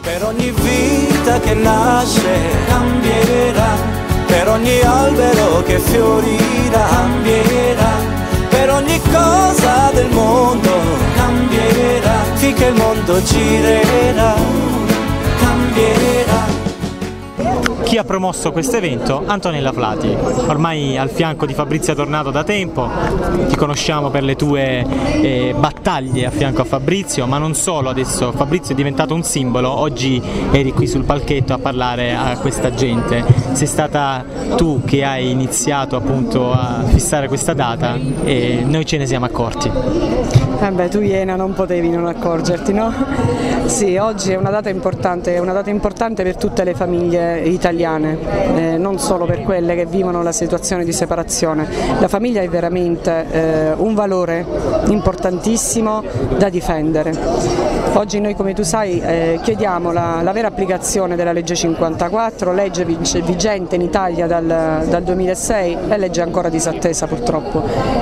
Per ogni vita che nasce cambierà, per ogni albero che fiorirà cambierà, per ogni cosa del mondo cambierà, finché il mondo girerà, cambierà. Chi ha promosso questo evento? Antonella Flati, ormai al fianco di Fabrizio Tornato da tempo, ti conosciamo per le tue battaglie a fianco a Fabrizio, ma non solo, adesso Fabrizio è diventato un simbolo, oggi eri qui sul palchetto a parlare a questa gente, sei stata tu che hai iniziato appunto a fissare questa data e noi ce ne siamo accorti. Tu Iena non potevi non accorgerti, no? Sì, oggi è una data importante per tutte le famiglie italiane, non solo per quelle che vivono la situazione di separazione. La famiglia è veramente un valore importantissimo da difendere. Oggi noi, come tu sai, chiediamo la vera applicazione della legge 54, legge vigente in Italia dal 2006 e legge ancora disattesa purtroppo,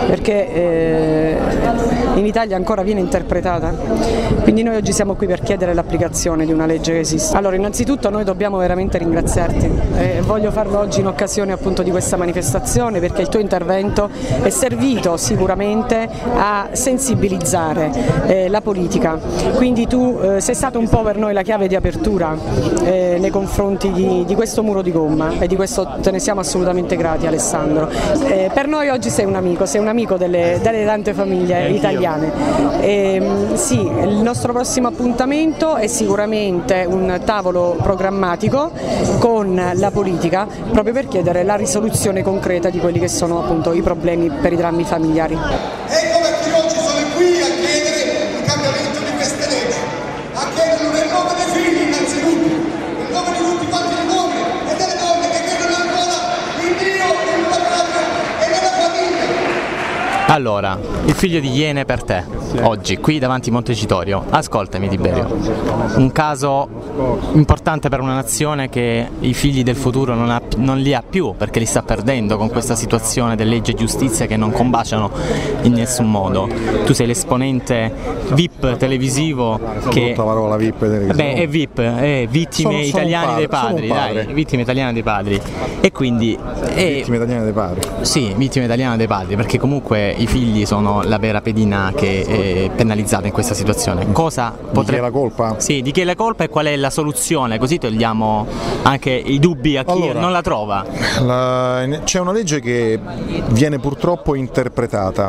perché in Italia ancora viene interpretata, quindi noi oggi siamo qui per chiedere l'applicazione di una legge che esiste. Allora, innanzitutto noi dobbiamo veramente ringraziarti e voglio farlo oggi in occasione appunto di questa manifestazione, perché il tuo intervento è servito sicuramente a sensibilizzare la politica, quindi tu sei stato un po' per noi la chiave di apertura nei confronti di questo muro di gomma e di questo te ne siamo assolutamente grati, Alessandro. Per noi oggi sei un amico delle tante famiglie italiane. Sì, il nostro prossimo appuntamento è sicuramente un tavolo programmatico con la politica, proprio per chiedere la risoluzione concreta di quelli che sono appunto i problemi per i drammi familiari. Ecco perché oggi sono qui a chiedere il cambiamento di queste leggi, a chiederlo nel nome dei figli innanzitutto, nel nome di tutti quanti gli uomini e delle donne che credono ancora in Dio, nella patria e nella famiglia. Allora, il figlio di Iene per te, oggi, qui davanti a Montecitorio. Ascoltami Tiberio, un caso importante per una nazione che i figli del futuro non li ha più, perché li sta perdendo con questa situazione delle leggi e giustizia che non combaciano in nessun modo. Tu sei l'esponente VIP televisivo che... parola VIP televisivo. Beh, è VIP, è vittime italiane dei padri, dai, vittime italiane dei padri. E quindi... vittime italiane dei padri. Sì, vittime italiane dei padri, perché comunque i figli sono la vera pedina che è penalizzata in questa situazione. Cosa potrebbe... Di chi è la colpa? Sì, di chi è la colpa e qual è la soluzione, così togliamo anche i dubbi a chi non la trova. C'è una legge che viene purtroppo interpretata.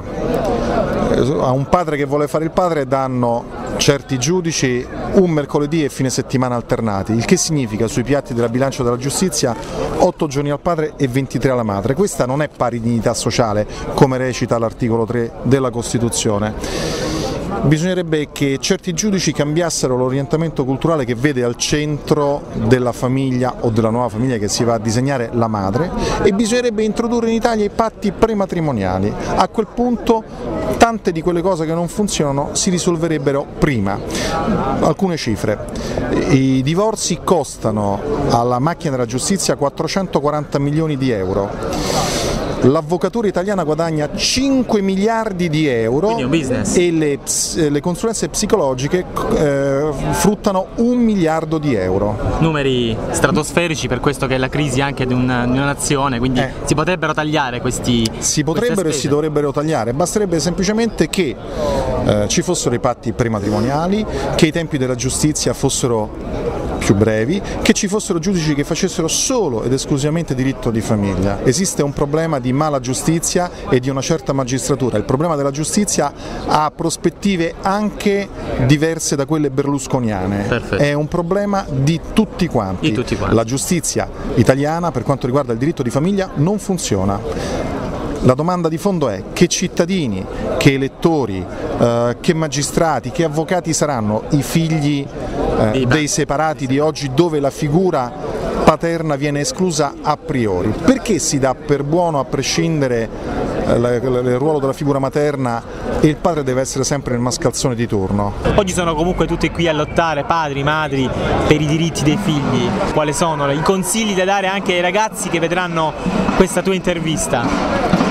A un padre che vuole fare il padre danno certi giudici un mercoledì e fine settimana alternati, il che significa sui piatti della bilancia della giustizia 8 giorni al padre e 23 alla madre. Questa non è pari dignità sociale, come recita l'articolo 3 della Costituzione. Bisognerebbe che certi giudici cambiassero l'orientamento culturale che vede al centro della famiglia o della nuova famiglia che si va a disegnare la madre, e bisognerebbe introdurre in Italia i patti prematrimoniali. A quel punto tante di quelle cose che non funzionano si risolverebbero prima. Alcune cifre: i divorzi costano alla macchina della giustizia 440 milioni di euro. L'avvocatura italiana guadagna 5 miliardi di euro e le consulenze psicologiche fruttano 1 miliardo di euro. Numeri stratosferici per questo che è la crisi anche di una nazione, quindi si potrebbero tagliare questi... Si potrebbero e si dovrebbero tagliare, basterebbe semplicemente che ci fossero i patti prematrimoniali, che i tempi della giustizia fossero più brevi, che ci fossero giudici che facessero solo ed esclusivamente diritto di famiglia. Esiste un problema di mala giustizia e di una certa magistratura. Il problema della giustizia ha prospettive anche diverse da quelle berlusconiane. Perfetto. È un problema di tutti quanti. La giustizia italiana per quanto riguarda il diritto di famiglia non funziona. La domanda di fondo è: che cittadini, che elettori, che magistrati, che avvocati saranno i figli dei separati di oggi, dove la figura paterna viene esclusa a priori? Perché si dà per buono, a prescindere, il ruolo della figura materna e il padre deve essere sempre nel mascalzone di turno? Oggi sono comunque tutti qui a lottare, padri, madri, per i diritti dei figli. Quali sono i consigli da dare anche ai ragazzi che vedranno questa tua intervista?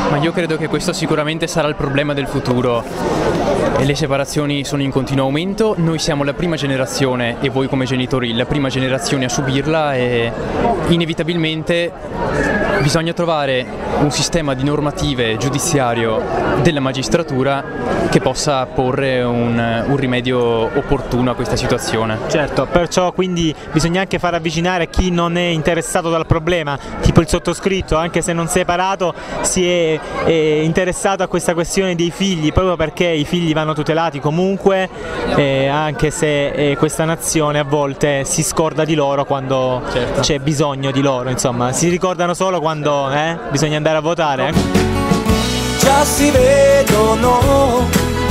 Ma io credo che questo sicuramente sarà il problema del futuro. E le separazioni sono in continuo aumento, noi siamo la prima generazione e voi come genitori la prima generazione a subirla e inevitabilmente bisogna trovare un sistema di normative giudiziario della magistratura che possa porre un rimedio opportuno a questa situazione. Certo, perciò quindi bisogna anche far avvicinare chi non è interessato dal problema, tipo il sottoscritto, anche se non separato, si è interessato a questa questione dei figli, proprio perché i figli vanno tutelati comunque, anche se questa nazione a volte si scorda di loro quando c'è bisogno di loro, insomma, si ricordano solo quando bisogna andare a votare. Già si vedono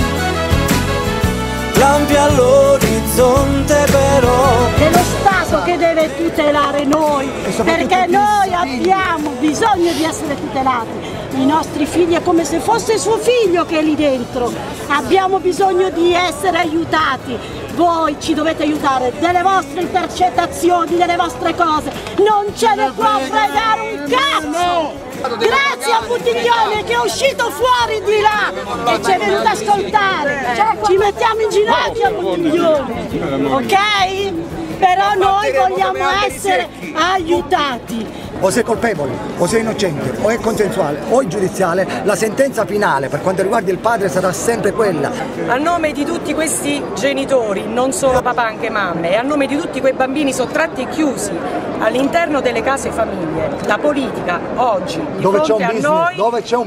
lampi all'orizzonte, però è lo Stato che deve tutelare noi, perché noi abbiamo bisogno di essere tutelati. I nostri figli è come se fosse suo figlio che è lì dentro, abbiamo bisogno di essere aiutati. Voi ci dovete aiutare delle vostre intercettazioni, delle vostre cose, non ce ne può fregare un cazzo! Grazie a Buttiglione che è uscito fuori di là e ci è venuto a ascoltare, ci mettiamo in ginocchio a Buttiglione, ok? Però noi vogliamo essere aiutati. O sei colpevole, o sei innocente, o è consensuale, o è giudiziale, la sentenza finale per quanto riguarda il padre sarà sempre quella. A nome di tutti questi genitori, non solo papà, anche mamme, e a nome di tutti quei bambini sottratti e chiusi all'interno delle case famiglie, la politica oggi di fronte a noi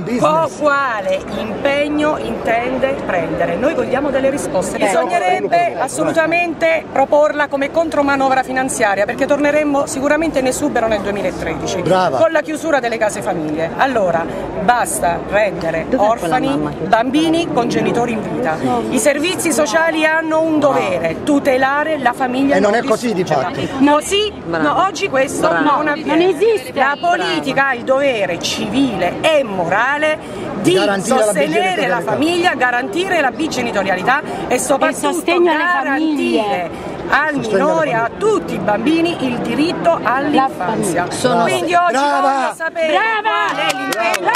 quale impegno intende prendere? Noi vogliamo delle risposte. Bisognerebbe assolutamente proporla come contromanovra finanziaria, perché torneremmo sicuramente in esubero nel 2013. Brava. Con la chiusura delle case famiglie. Allora basta rendere orfani bambini con genitori in vita. I servizi sociali hanno un dovere, tutelare la famiglia. E non è così di fatto. No, sì, no, oggi questo non avviene. Non esiste. La politica ha il dovere civile e morale di sostenere la famiglia, garantire la bigenitorialità e soprattutto garantire al minore, a tutti i bambini, il diritto all'infanzia. Quindi oggi voglio sapere qual è l'impegno.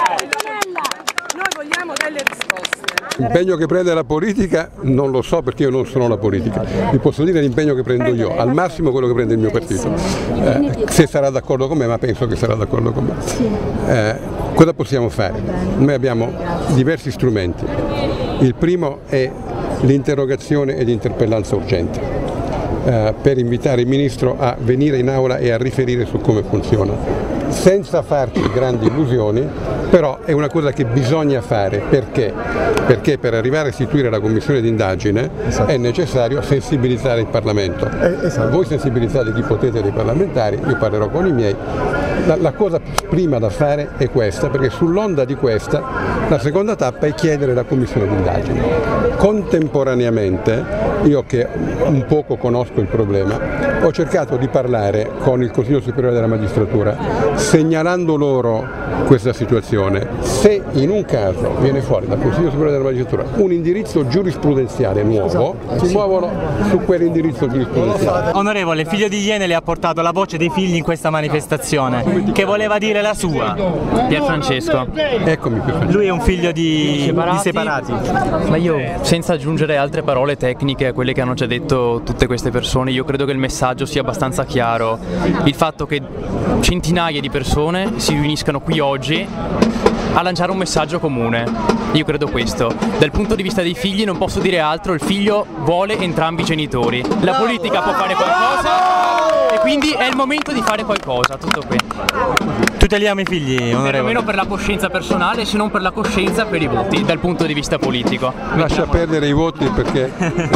Noi vogliamo delle risposte. L'impegno che prende la politica non lo so, perché io non sono la politica, vi posso dire l'impegno che prendo io, al massimo quello che prende il mio partito, se sarà d'accordo con me, ma penso che sarà d'accordo con me. Cosa possiamo fare? Noi abbiamo diversi strumenti, il primo è l'interrogazione ed interpellanza urgente, per invitare il Ministro a venire in aula e a riferire su come funziona, senza farci grandi illusioni, però è una cosa che bisogna fare. Perché? Perché per arrivare a istituire la commissione d'indagine è necessario sensibilizzare il Parlamento. Voi sensibilizzate chi potete dei parlamentari, io parlerò con i miei. La cosa prima da fare è questa, perché sull'onda di questa la seconda tappa è chiedere la commissione d'indagine. Contemporaneamente, io che un poco conosco il problema, ho cercato di parlare con il Consiglio Superiore della Magistratura, segnalando loro questa situazione. Se in un caso viene fuori dal Consiglio Superiore della Magistratura un indirizzo giurisprudenziale nuovo, si muovono su quell'indirizzo giurisprudenziale. Onorevole, figlio di Iene le ha portato la voce dei figli in questa manifestazione, che voleva dire la sua. Pierfrancesco. Eccomi, Pierfrancesco. Lui è un figlio di separati. Ma io, senza aggiungere altre parole tecniche a quelle che hanno già detto tutte queste persone, io credo che il messaggio sia abbastanza chiaro. Il fatto che centinaia di persone si riuniscano qui oggi a lanciare un messaggio comune. Io credo questo. Dal punto di vista dei figli non posso dire altro, il figlio vuole entrambi i genitori. La politica può fare qualcosa e quindi è il momento di fare qualcosa, tutto qui. Tuteliamo i figli, onorevole. Almeno per la coscienza personale, se non per la coscienza, per i voti, dal punto di vista politico. Lascia perdere i voti perché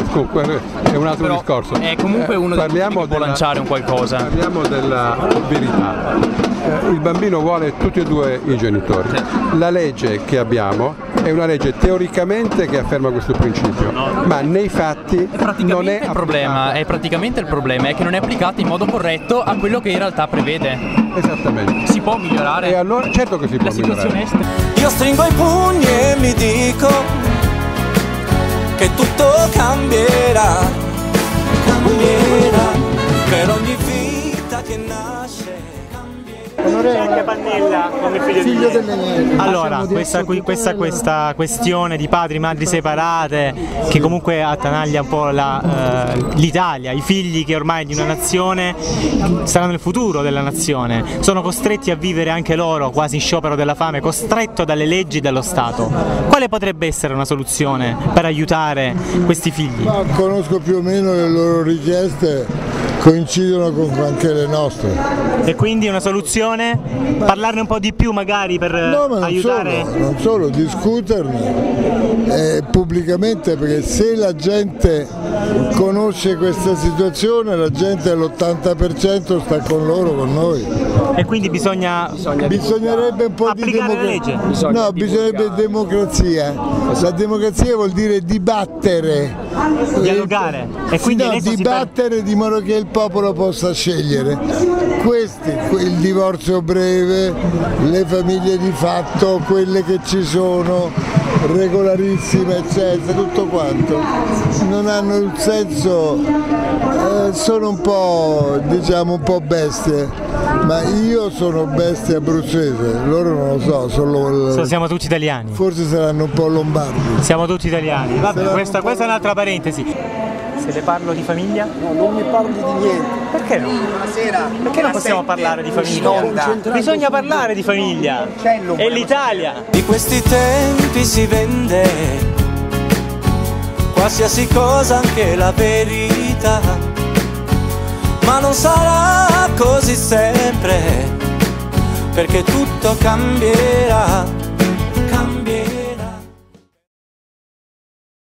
è un altro discorso. È comunque uno dei punti che può lanciare un qualcosa. Parliamo della verità. Il bambino vuole tutti e due i genitori. La legge che abbiamo è una legge teoricamente che afferma questo principio, ma nei fatti non è il problema. È praticamente il problema, è che non è applicata in modo corretto a quello che in realtà prevede. Esattamente. Si può migliorare? E allora, certo che si può migliorare. Io stringo i pugni e mi dico che tutto cambierà, cambierà per ogni vita che nasce. anche Pannella come figlio di Allora, questa questione di padri, madri separate che comunque attanaglia un po' l'Italia, i figli che ormai di una nazione saranno il futuro della nazione, sono costretti a vivere anche loro quasi in sciopero della fame, costretto dalle leggi dello Stato. Quale potrebbe essere una soluzione per aiutare questi figli? Ma conosco più o meno le loro richieste, coincidono con anche le nostre. E quindi una soluzione? Parlarne un po' di più magari per aiutare? Non solo, discuterne pubblicamente, perché se la gente conosce questa situazione, la gente all'80% sta con loro, con noi. E quindi bisognerebbe un po' di democrazia. No, bisognerebbe democrazia. La democrazia vuol dire dibattere. Dialogare. E quindi dibattere di modo che il popolo possa scegliere. Il divorzio breve, le famiglie di fatto, quelle che ci sono, regolarissime, eccetera, tutto quanto. Non hanno il senso, sono un po', diciamo, un po' bestie, ma io sono bestia abruzzese, loro non lo so, siamo tutti italiani. Forse saranno un po' lombardi. Siamo tutti italiani. Vabbè, questa è un'altra parentesi. Se le parlo di famiglia? No, non mi parli di niente. Perché no? Buonasera. Perché non possiamo parlare di famiglia? Bisogna parlare di famiglia. È l'Italia. Di questi tempi si vende qualsiasi cosa, anche la verità. Ma non sarà così sempre, perché tutto cambierà.